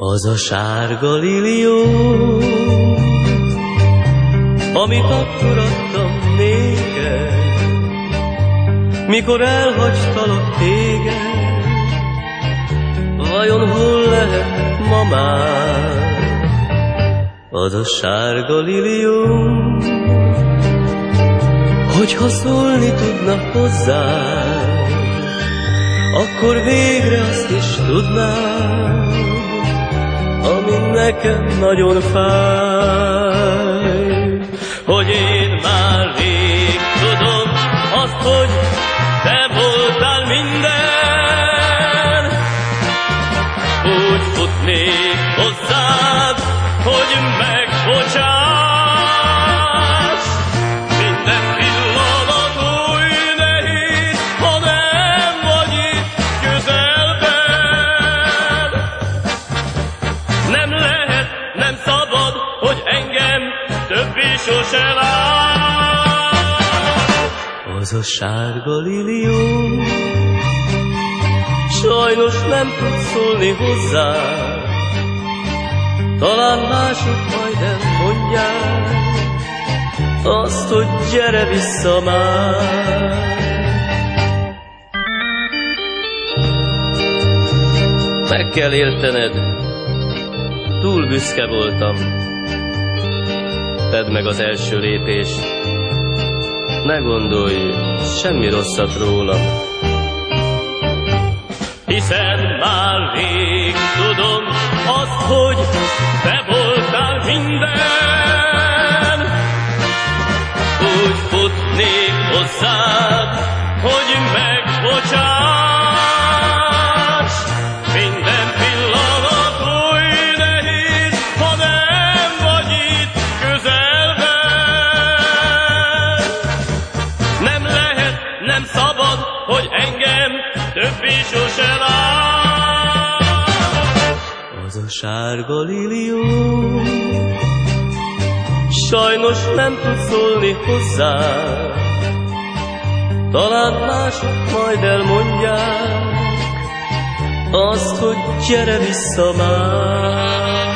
Az a sárga lilió, amit akkor adtam néked, mikor elhagytalak téged, vajon hol lehet ma már? Az a sárga lilió, hogyha szólni tudna hozzád, akkor végre azt is tudnád, ami nekem nagyon fáj, hogy én már rég tudom azt, hogy te voltál minden. Úgy futnék hozzád, hogy megbocsáss. Minden pillanat oly nehéz, ha nem vagy itt közelben. Nem lehet, nem szabad, hogy engem többé sose lát. Az a sárga lilió sajnos nem tud szólni hozzá, talán mások majd elmondják azt, hogy gyere vissza már. Meg kell értened, túl büszke voltam. Tedd meg az első lépést, ne gondolj semmi rosszat rólam. Hiszen már rég tudom azt, hogy te voltál minden. Úgy futnék hozzád, hogy megbocsáss. Minden pillanat oly nehéz, ha nem vagy itt közelben. Nem lehet, nem szabad, hogy engem többé sose lát. Az a sárga lilió sajnos nem tud szólni hozzá, talán mások majd elmondják azt, hogy gyere vissza már.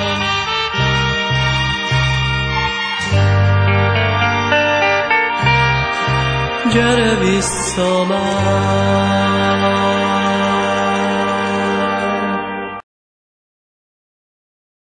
Gyere vissza már.